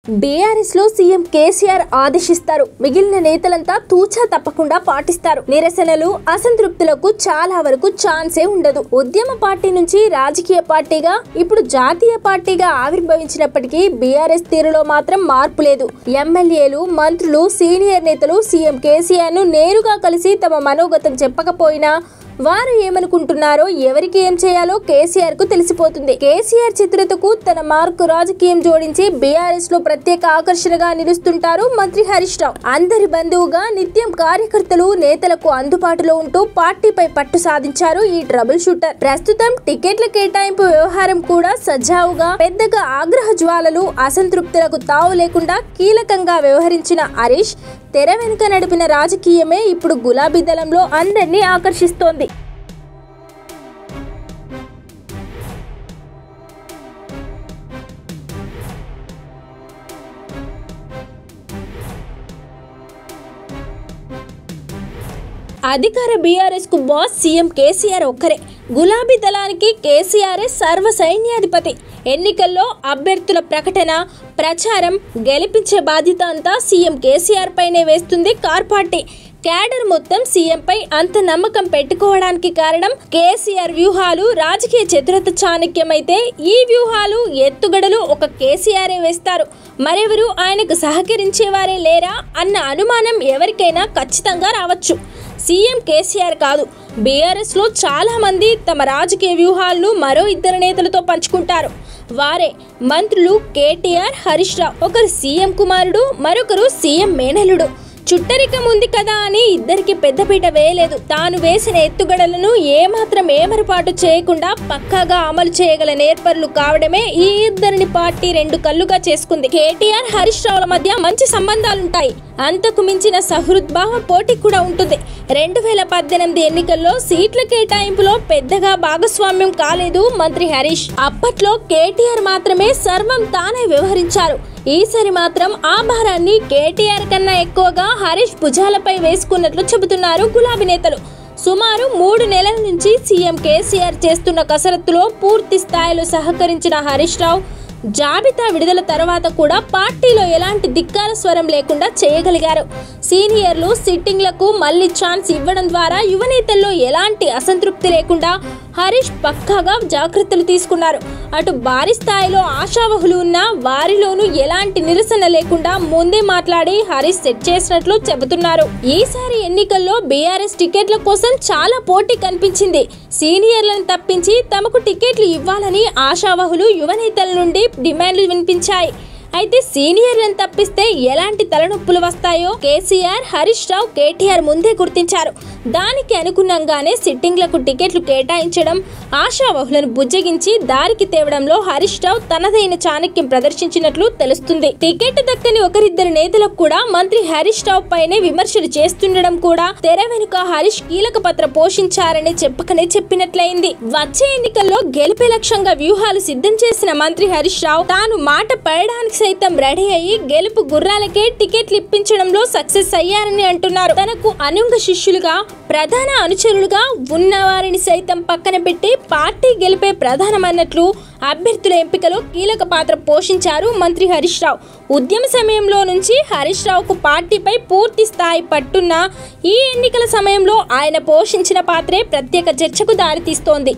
BRS లో CM KCR ఆదేశిస్తారు. మిగిలిన నేతలంతా తూచా తప్పకుండా పాటిస్తారు. నిరసనలు, అసంతృప్తులకు చాలా వరకు ఛాన్సే ఉండదు. ఉద్యమ పార్టీ నుంచి రాజకీయ పార్టీగా ఇప్పుడు జాతీయ పార్టీగా ఆవిర్భవించినప్పటికీ బీఆర్ఎస్ తీరులో మాత్రం మార్పు లేదు. ఎమ్మెల్యేలు, మంత్రులు, సీనియర్ నేతలు సీఎం కేసీఆర్ ను నేరుగా కలిసి తమ మనోగతం చెప్పకపోయినా వారు ఏమనుకుంటున్నారో, ఎవరికి ఏం చేయాలో కేసీఆర్ కు తెలిసిపోతుంది. కేసీఆర్ చిత్రతకు తన మార్కు రాజకీయం జోడించి బీఆర్ఎస్ లో ప్రత్యేక ఆకర్షణగా నిలుస్తుంటారు మంత్రి హరీష్ రావు. అందరి బంధువుగా నిత్యం కార్యకర్తలు, నేతలకు అందుబాటులో ఉంటూ పార్టీపై పట్టు సాధించారు ఈ ట్రబుల్ షూటర్. ప్రస్తుతం టికెట్ల కేటాయింపు వ్యవహారం కూడా సజావుగా, పెద్దగా ఆగ్రహ జ్వాలలు, అసంతృప్తులకు తావు లేకుండా కీలకంగా వ్యవహరించిన హరీష్ తెర వెనుక నడిపిన రాజకీయమే ఇప్పుడు గులాబీ దళంలో అందరినీ ఆకర్షిస్తోంది. అధికార బీఆర్ఎస్ కు బాస్ సీఎం కేసీఆర్ ఒక్కరే. గులాబీ దళానికి కేసీఆర్ సర్వ సైన్యాధిపతి. ఎన్నికల్లో అభ్యర్థుల ప్రకటన, ప్రచారం, గెలిపించే బాధ్యత అంతా సీఎం కేసీఆర్ పైనే వేస్తుంది కార్ పార్టీ. క్యాడర్ మొత్తం సీఎంపై అంత నమ్మకం పెట్టుకోవడానికి కారణం కేసీఆర్ వ్యూహాలు, రాజకీయ చతురత చాణక్యమైతే ఈ వ్యూహాలు, ఎత్తుగడలు ఒక కేసీఆరే వేస్తారు. మరెవరు ఆయనకు సహకరించేవారే లేరా అన్న అనుమానం ఎవరికైనా ఖచ్చితంగా రావచ్చు. సీఎం కేసీఆర్ కాదు, బీఆర్ఎస్ లో చాలా మంది తమ రాజకీయ వ్యూహాలను మరో ఇద్దరు నేతలతో పంచుకుంటారు. వారే మంత్రులు కేటీఆర్, హరీష్ రావు. ఒకరు సీఎం కుమారుడు, మరొకరు సీఎం మేనల్లుడు. చుట్టరికం ఉంది కదా అని ఇద్దరికి పెద్దపీట వేయలేదు. తాను వేసిన ఎత్తుగడలను ఏమాత్రం ఏమరపాటు చేయకుండా పక్కాగా అమలు చేయగల నేర్పరులు కావడమే ఈ ఇద్దరిని పార్టీ రెండు కళ్ళుగా చేసుకుంది. కేటీఆర్, హరీష్ రావుల మధ్య మంచి సంబంధాలుంటాయి. అంతకు మించిన సహృద్భావ పోటీ కూడా ఉంటుంది. 2018 ఎన్నికల్లో సీట్ల కేటాయింపులో పెద్దగా భాగస్వామ్యం కాలేదు మంత్రి హరీష్. అప్పట్లో కేటీఆర్ మాత్రమే సర్వం తానే వ్యవహరించారు. ఈసారి మాత్రం ఆ భారాన్ని కేటీఆర్ కన్నా ఎక్కువగా హరీష్ భుజాలపై వేసుకున్నట్లు చెబుతున్నారు గులాబీ నేతలు. సుమారు 3 నెలల నుంచి సీఎం కేసీఆర్ చేస్తున్న కసరత్తులో పూర్తి స్థాయిలో సహకరించిన హరీష్ రావు జాబితా విడుదల తర్వాత కూడా పార్టీలో ఎలాంటి ధిక్కార స్వరం లేకుండా చేయగలిగారు. సీనియర్లు సిట్టింగ్లకు మళ్లీ ఛాన్స్ ఇవ్వడం ద్వారా యువ నేతల్లో ఎలాంటి అసంతృప్తి లేకుండా హరీష్ పక్కాగా జాగ్రత్తలు తీసుకున్నారు. అటు భారీ స్థాయిలో ఆశావహులు ఉన్న వారిలోనూ ఎలాంటి నిరసన లేకుండా ముందే మాట్లాడి హరీష్ సెట్ చేసినట్లు చెబుతున్నారు. ఈసారి ఎన్నికల్లో బీఆర్ఎస్ టికెట్ల కోసం చాలా పోటీ కనిపించింది. సీనియర్లను తప్పించి తమకు టికెట్లు ఇవ్వాలని ఆశావహులు, యువ నేతల నుండి డిమాండ్లు వినిపించాయి. అయితే సీనియర్లను తప్పిస్తే ఎలాంటి తలనొప్పులు వస్తాయో కేసీఆర్, హరీష్ రావు, కేటీఆర్ ముందే గుర్తించారు. దానికి అనుగుణంగానే సిట్టింగ్లకు టికెట్లు కేటాయించడం, ఆశావహులను బుజ్జగించి దారికి తేవడంలో హరీష్ రావు తనదైన చాణక్యం ప్రదర్శించినట్లు తెలుస్తుంది. టికెట్ దక్కని ఒకరిద్దరు నేతలకు కూడా మంత్రి హరీష్ రావు పైనే విమర్శలు చేస్తుండడం కూడా తెర వెనుక హరీష్ కీలక పాత్ర పోషించారని చెప్పకనే చెప్పినట్లయింది. వచ్చే ఎన్నికల్లో గెలిపే లక్ష్యంగా వ్యూహాలు సిద్ధం చేసిన మంత్రి హరీష్ రావు తాను మాట పడడానికి సైతం రెడీ అయ్యి గెలుపు గుర్రాలకే టికెట్లు ఇప్పించడంలో సక్సెస్ అయ్యారని అంటున్నారు. తనకు అనుంగ శిష్యులుగా, ప్రధాన అనుచరులుగా ఉన్న వారిని సైతం పక్కన పెట్టి పార్టీ గెలిపే ప్రధానమన్నట్లు అభ్యర్థుల ఎంపికలో కీలక పాత్ర పోషించారు మంత్రి హరీష్ రావు. ఉద్యమ సమయంలో నుంచి హరీష్ రావుకు పార్టీపై పూర్తి స్థాయి పట్టున్న ఈ ఎన్నికల సమయంలో ఆయన పోషించిన పాత్రే ప్రత్యేక చర్చకు దారితీస్తోంది.